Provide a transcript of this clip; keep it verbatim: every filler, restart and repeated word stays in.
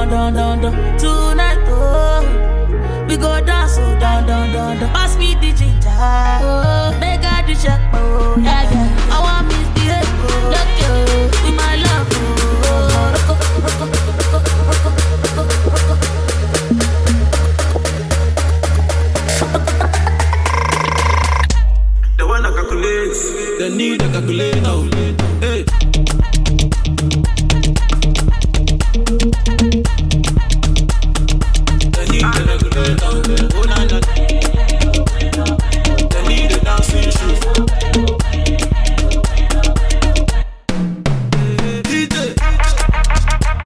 down, down, down, down. Tonight, oh, we go dance, so down, down, down, down. Pass me the ginger, oh, make I do check, oh, yeah, yeah. I want me the head, oh, look you, with my love, oh. The one that calculates, the need that calculate now.